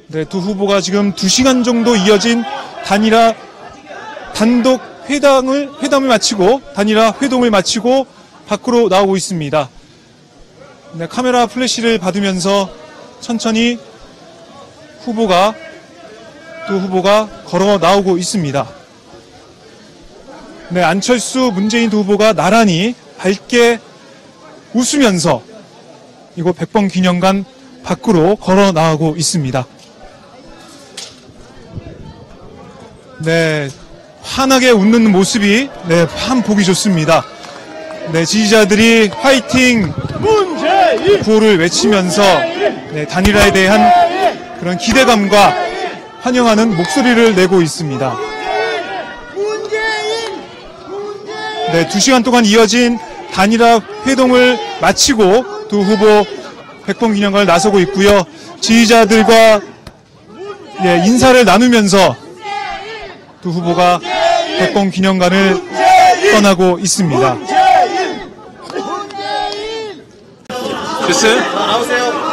네, 두 후보가 지금 2시간 정도 이어진 단일화 단독 회담을 마치고 단일화 회동을 마치고 밖으로 나오고 있습니다. 네, 카메라 플래시를 받으면서 천천히 두 후보가 걸어 나오고 있습니다. 네, 안철수, 문재인 두 후보가 나란히 밝게 웃으면서 이곳 백범기념관 밖으로 걸어 나오고 있습니다. 네, 환하게 웃는 모습이 참 보기 좋습니다. 네, 지지자들이 화이팅 구호를 외치면서 단일화에 대한 그런 기대감과 환영하는 목소리를 내고 있습니다. 네, 2시간 동안 이어진 단일화 회동을 마치고 두 후보 백범기념관을 나서고 있고요. 지지자들과 인사를 나누면서 두 후보가 백범기념관을 떠나고 있습니다. 됐어요? 나오세요.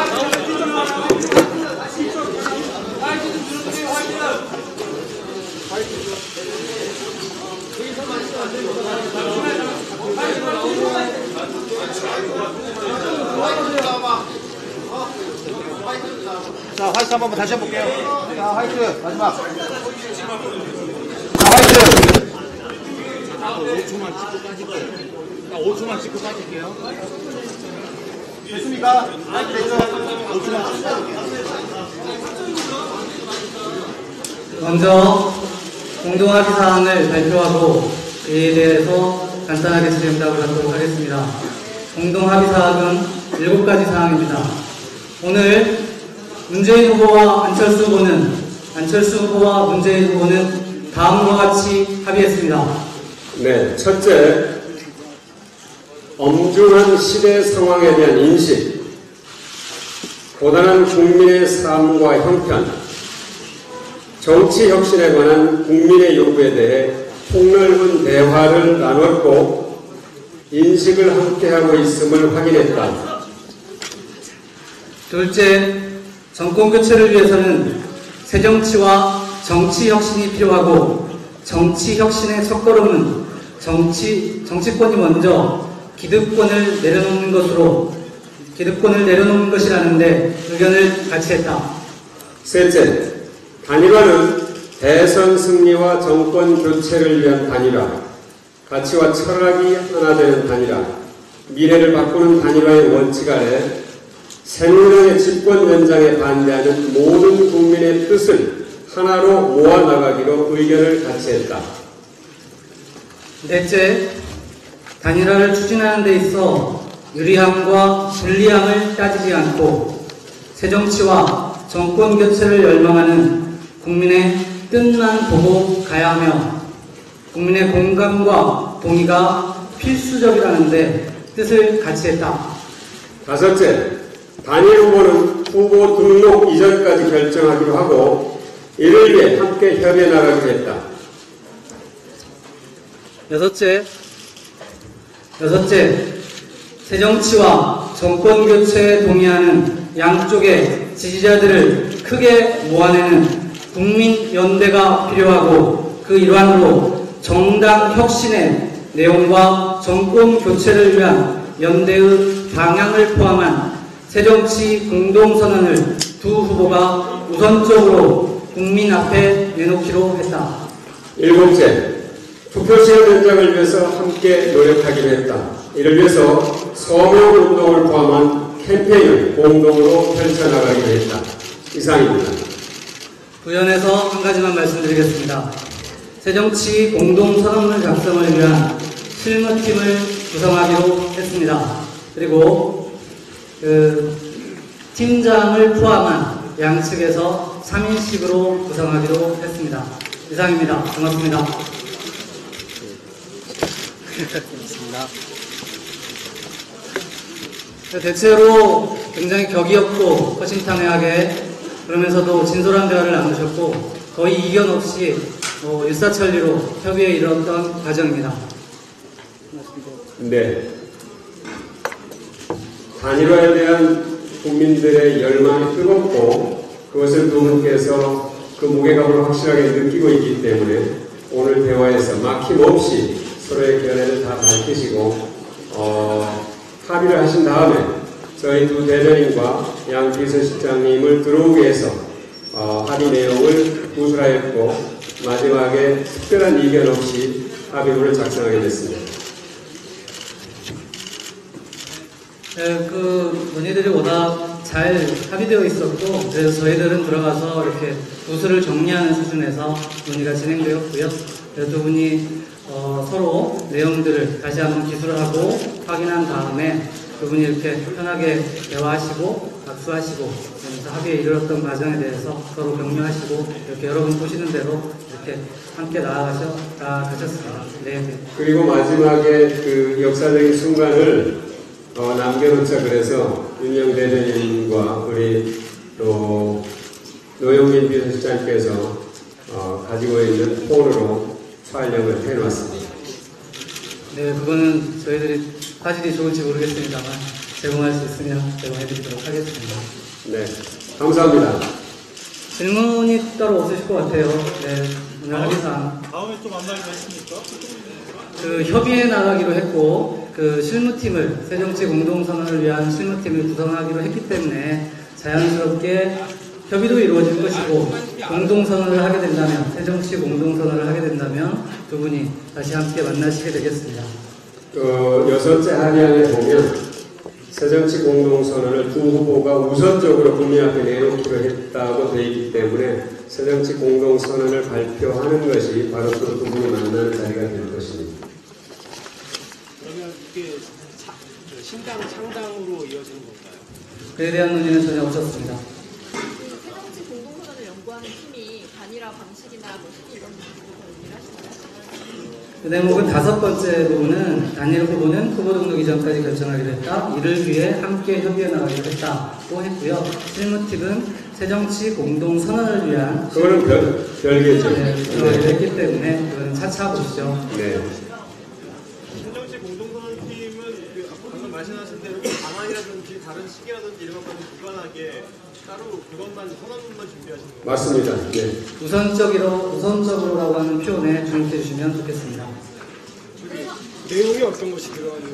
자, 화이트 한 번만 다시 해볼게요. 자, 화이트 마지막. 자, 화이트. 5초만 찍고 빠질게요. 5초만 찍고 빠질게요. 됐습니까? 화이트 됐죠? 5초만 찍고 빠질게요. 먼저 공동합의 사항을 발표하고 이에 대해서 간단하게 질의응답을 하도록 하겠습니다. 공동합의 사항은 7가지 사항입니다. 오늘 문재인 후보와 안철수 후보와 문재인 후보는 다음과 같이 합의했습니다. 네, 첫째, 엄중한 시대 상황에 대한 인식, 고단한 국민의 삶과 형편, 정치 혁신에 관한 국민의 요구에 대해 폭넓은 대화를 나눴고 인식을 함께하고 있음을 확인했다. 둘째, 정권 교체를 위해서는 새정치와 정치 혁신이 필요하고 정치 혁신의 첫걸음은 정치권이 먼저 기득권을 내려놓는 것이라는데 의견을 같이 했다. 셋째, 단일화는 대선 승리와 정권 교체를 위한 단일화, 가치와 철학이 하나 되는 단일화, 미래를 바꾸는 단일화의 원칙 아래 새누리당의 집권 연장에 반대하는 모든 국민의 뜻을 하나로 모아나가기로 의견을 같이 했다. 넷째, 단일화를 추진하는 데 있어 유리함과 불리함을 따지지 않고 새정치와 정권 교체를 열망하는 국민의 뜻만 보고 가야 하며 국민의 공감과 동의가 필수적이라는데 뜻을 같이 했다. 다섯째, 단일 후보는 후보 등록 이전까지 결정하기로 하고 이를 위해 함께 협의해 나가기로 했다. 여섯째, 새정치와 정권 교체에 동의하는 양쪽의 지지자들을 크게 모아내는 국민연대가 필요하고 그 일환으로 정당 혁신의 내용과 정권 교체를 위한 연대의 방향을 포함한 새정치 공동선언을 두 후보가 우선적으로 국민 앞에 내놓기로 했다. 일곱째, 투표시간 연장을 위해서 함께 노력하기로 했다. 이를 위해서 서명운동을 포함한 캠페인을 공동으로 펼쳐나가기로 했다. 이상입니다. 부연해서 한 가지만 말씀드리겠습니다. 새정치 공동선언문 작성을 위한 실무팀을 구성하기로 했습니다. 그리고 팀장을 포함한 양측에서 3인씩으로 구성하기로 했습니다. 이상입니다. 고맙습니다. 고맙습니다. 대체로 굉장히 격이 없고 허심탄회하게 그러면서도 진솔한 대화를 나누셨고 거의 이견 없이 일사천리로 협의에 이르렀던 과정입니다. 네. 단일화에 대한 국민들의 열망이 뜨겁고 그것을 두 분께서 그 무게감을 확실하게 느끼고 있기 때문에 오늘 대화에서 막힘없이 서로의 견해를 다 밝히시고 합의를 하신 다음에 저희 두 대변인과 양 비서실장님을 들어오게 해서 합의 내용을 구술하였고 마지막에 특별한 이견 없이 합의문을 작성하게 됐습니다. 네, 그 논의들이 워낙 잘 합의되어 있었고 그래서 저희들은 들어가서 이렇게 구술을 정리하는 수준에서 논의가 진행되었고요. 두 분이 서로 내용들을 다시 한번 기술하고 확인한 다음에 두 분이 이렇게 편하게 대화하시고 박수하시고 그러면서 합의에 이르렀던 과정에 대해서 서로 격려하시고 이렇게 여러분 보시는 대로 이렇게 함께 나아가셨습니다. 네. 그리고 마지막에 그 역사적인 순간을 남겨놓자 그래서 윤영 대변인과 우리 또 노영민 비서실장께서 가지고 있는 폰으로 촬영을 해놨습니다. 네, 그거는 저희들이 사진이 좋을지 모르겠습니다만 제공할 수 있으면 제공해드리도록 하겠습니다. 네, 감사합니다. 질문이 따로 없으실 것 같아요. 네, 오늘 합의사항. 다음에 또 만나기로 했습니까? 그 협의해 나가기로 했고 그 실무팀을 새정치 공동선언을 위한 실무팀을 구성하기로 했기 때문에 자연스럽게 협의도 이루어질 것이고 공동선언을 하게 된다면 새정치 공동선언을 하게 된다면 두 분이 다시 함께 만나시게 되겠습니다. 여섯째 합의안에 보면 새정치 공동선언을 두 후보가 우선적으로 국민 앞에 내놓기로 했다고 되어 있기 때문에 새정치 공동선언을 발표하는 것이 바로 그 두 분이 만나는 자리가 될 것입니다. 그러면 이게 신당 창당으로 이어지는 건가요? 그에 대한 논의는 전혀 없었습니다. 새정치 공동선언을 연구하는 팀이 단일화 방식이나 뭐 이런 부분을 논의를 하시나요? 그 대목은 다섯 번째 부분은 단일 후보는 후보 등록 이전까지 결정하기로 했다. 이를 위해 함께 협의해 나가기로 했다고 했고요. 실무팀은 새정치 공동선언을 위한 그거는 별개죠. 네, 했기 때문에 그건 차차 보시죠. 네. 새정치 공동선언팀은 방금 말씀하신 대로 방안이라든지 다른 시기라든지 이런 것까지 무관하게 따로 그것만 선언문만 준비하시는 거예요? 맞습니다. 네. 우선적으로라고 하는 표현에 주목해 주시면 좋겠습니다. 내용이 어떤 것이 들어가는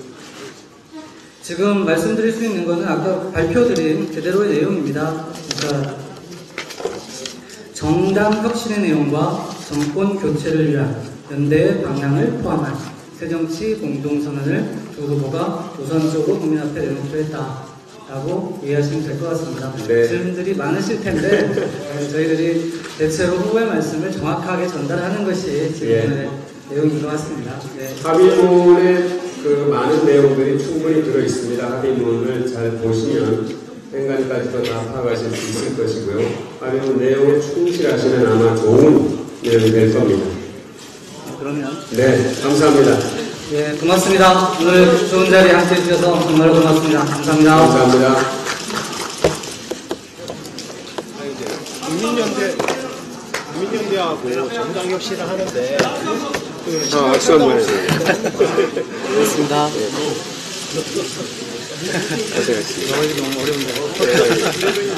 지금 말씀드릴 수 있는 것은 아까 발표드린 그대로의 내용입니다. 그러니까 정당 혁신의 내용과 정권 교체를 위한 연대의 방향을 포함한 새정치 공동선언을 두 후보가 우선적으로 국민 앞에 내놓기로 했다라고 이해하시면 될 것 같습니다. 네. 질문들이 많으실 텐데 저희들이 대체로 후보의 말씀을 정확하게 전달하는 것이 질문의 내용인 것 같습니다. 네. 합의문에 그 많은 내용들이 충분히 들어 있습니다. 합의문을 잘 보시면 행간까지도 다 파악하실 수 있을 것이고요. 합의문 내용에 충실하시면 아마 좋은 내용이 될 겁니다. 그러면 네, 감사합니다. 예, 고맙습니다. 오늘 좋은 자리에 함께 해주셔서 정말 고맙습니다. 감사합니다. 감사합니다. 국민연대하고 정당혁신을 하는데 박수 한번 해주세요. 고맙습니다. 너무 어려운데.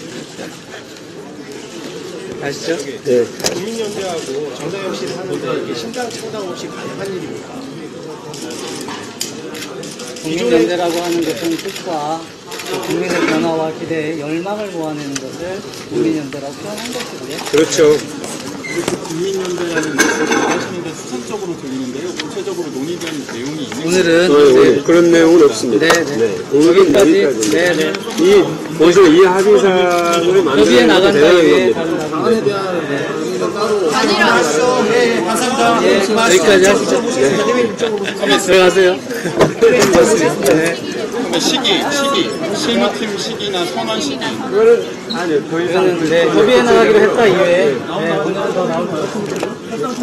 아시죠? 네. 국민연대하고 정당혁신을 하는데 이게 신당 창당 없이 가능한 일입니까? 국민연대라고 하는 것은 뜻과 국민의 변화와 기대에 열망을 모아내는 것을 국민연대라고 표현한 것이고요. 그렇죠. 국민연대라는 것을 하시는데 수선적으로 들리는데요. 구체적으로 논의된 내용이 있는 오늘은 그런 내용은 없습니다. 네. 오늘은 여기까지. 여기까지. 네. 보시면 이 합의사를 협의에 만드는 나간 대단한 다음에 겁니다. 방안에 대한 단일화 여기까지 하시죠. 들어가세요. 실무팀 시기나 선언 시기 그거는 아니요. 더 이상 이거는 네, 협의해 나가기로 했다 이외에 오늘은 더 나올 것 같습니다.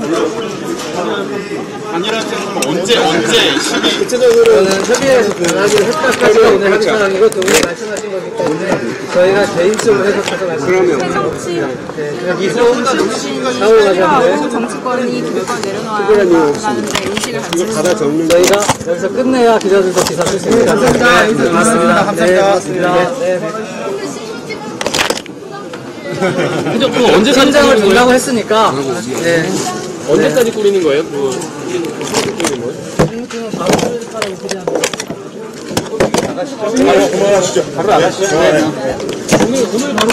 단일화는 언제 시기 저는 협의해 나가기로 했다까지가 오늘 합의 사항이고 두 분이 말씀하신 거기 때문에 저희가 개인적으로 해석해서 말씀드리겠습니다. 이소 사후 과정을 정치권이 기득권 내려놓아라는 인식을 갖지 받아 적는 저희가 여기서 끝내야 기자들도 기사 쓸 수 있습니다. 네, 고맙습니다. 감사합니다. 네, 고맙습니다. 네. 그죠? 그 언제 현장을 본다고 했으니까. 네. 언제까지 꾸리는 거예요? 꾸리는 거? 바로 하라고 소리합니다. 그만하시죠. 바로 나가시죠. 오늘 바로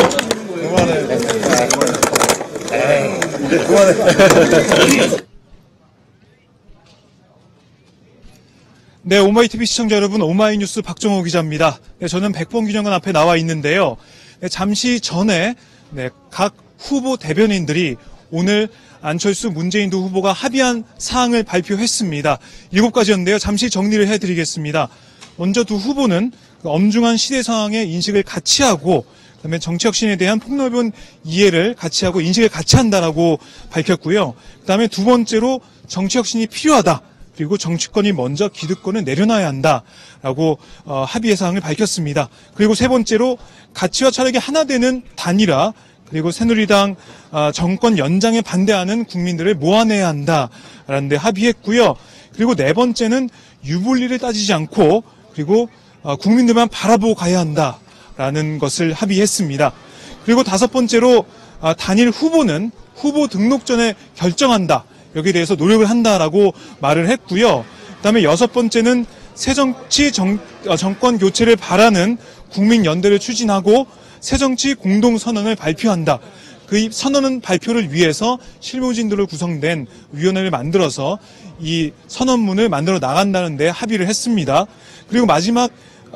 네, 오마이TV 시청자 여러분, 오마이뉴스 박정호 기자입니다. 네, 저는 백범균형관 앞에 나와 있는데요. 네, 잠시 전에 각 후보 대변인들이 오늘 안철수, 문재인 두 후보가 합의한 사항을 발표했습니다. 7가지였는데요. 잠시 정리를 해드리겠습니다. 먼저 두 후보는 엄중한 시대 상황의 인식을 같이 하고, 그다음에 정치혁신에 대한 폭넓은 이해를 같이 하고 인식을 같이 한다라고 밝혔고요. 그다음에 두 번째로 정치혁신이 필요하다. 그리고 정치권이 먼저 기득권을 내려놔야 한다라고 합의의 사항을 밝혔습니다. 그리고 세 번째로 가치와 철학이 하나 되는 단일화, 그리고 새누리당 정권 연장에 반대하는 국민들을 모아내야 한다라는 데 합의했고요. 그리고 네 번째는 유불리를 따지지 않고 그리고 국민들만 바라보고 가야 한다라는 것을 합의했습니다. 그리고 다섯 번째로 단일 후보는 후보 등록 전에 결정한다. 여기에 대해서 노력을 한다라고 말을 했고요. 그다음에 여섯 번째는 새정치 정권 교체를 바라는 국민연대를 추진하고 새정치 공동선언을 발표한다. 그 선언은 발표를 위해서 실무진들로 구성된 위원회를 만들어서 이 선언문을 만들어 나간다는 데 합의를 했습니다. 그리고 마지막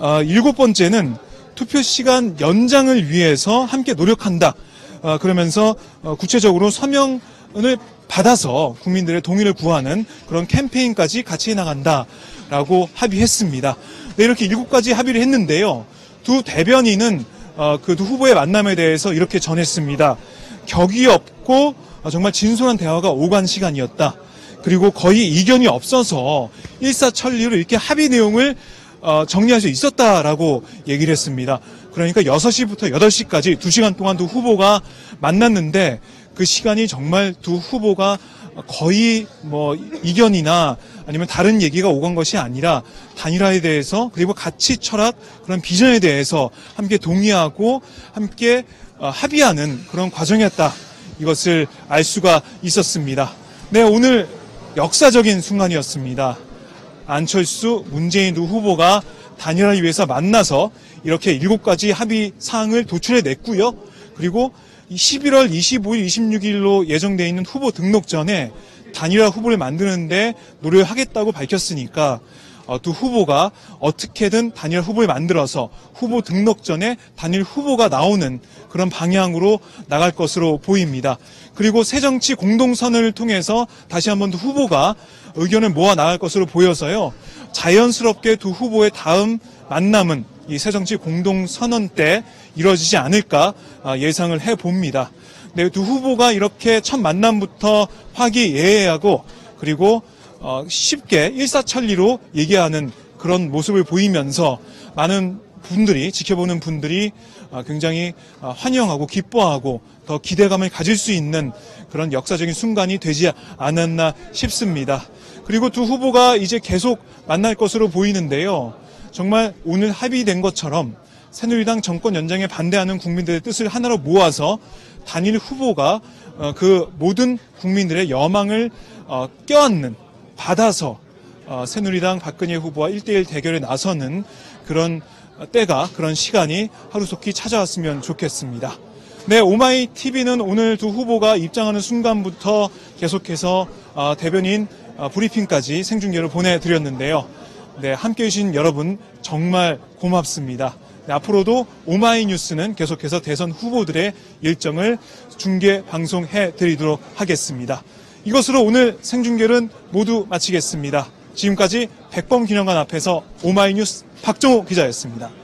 7번째는 투표 시간 연장을 위해서 함께 노력한다. 그러면서 구체적으로 서명을 받아서 국민들의 동의를 구하는 그런 캠페인까지 같이 해나간다라고 합의했습니다. 네, 이렇게 7가지 합의를 했는데요. 두 대변인은 그 두 후보의 만남에 대해서 이렇게 전했습니다. 격이 없고 정말 진솔한 대화가 오간 시간이었다. 그리고 거의 이견이 없어서 일사천리로 이렇게 합의 내용을 정리할 수 있었다라고 얘기를 했습니다. 그러니까 6시부터 8시까지 2시간 동안 두 후보가 만났는데 그 시간이 정말 두 후보가 거의 이견이나 아니면 다른 얘기가 오간 것이 아니라 단일화에 대해서 그리고 가치 철학 그런 비전에 대해서 함께 동의하고 함께 합의하는 그런 과정이었다. 이것을 알 수가 있었습니다. 네, 오늘 역사적인 순간이었습니다. 안철수, 문재인 두 후보가 단일화를 위해서 만나서 이렇게 7가지 합의 사항을 도출해냈고요. 그리고 11월 25일, 26일로 예정되어 있는 후보 등록 전에 단일화 후보를 만드는데 노력하겠다고 밝혔으니까 두 후보가 어떻게든 단일화 후보를 만들어서 후보 등록 전에 단일 후보가 나오는 그런 방향으로 나갈 것으로 보입니다. 그리고 새정치 공동선언을 통해서 다시 한번 두 후보가 의견을 모아 나갈 것으로 보여서요. 자연스럽게 두 후보의 다음 만남은 이 새정치 공동선언 때 이루어지지 않을까 예상을 해봅니다. 네, 두 후보가 이렇게 첫 만남부터 화기애애하고 그리고 쉽게 일사천리로 얘기하는 그런 모습을 보이면서 많은 분들이 지켜보는 분들이 굉장히 환영하고 기뻐하고 더 기대감을 가질 수 있는 그런 역사적인 순간이 되지 않았나 싶습니다. 그리고 두 후보가 이제 계속 만날 것으로 보이는데요. 정말 오늘 합의된 것처럼 새누리당 정권 연장에 반대하는 국민들의 뜻을 하나로 모아서 단일 후보가 그 모든 국민들의 여망을 껴안는 받아서 새누리당 박근혜 후보와 1대1 대결에 나서는 그런 때가 그런 시간이 하루속히 찾아왔으면 좋겠습니다. 네, 오마이TV는 오늘 두 후보가 입장하는 순간부터 계속해서 대변인 브리핑까지 생중계로 보내드렸는데요. 네, 함께해 주신 여러분 정말 고맙습니다. 네, 앞으로도 오마이뉴스는 계속해서 대선 후보들의 일정을 중계 방송해 드리도록 하겠습니다. 이것으로 오늘 생중계는 모두 마치겠습니다. 지금까지 백범균형관 앞에서 오마이뉴스 박정호 기자였습니다.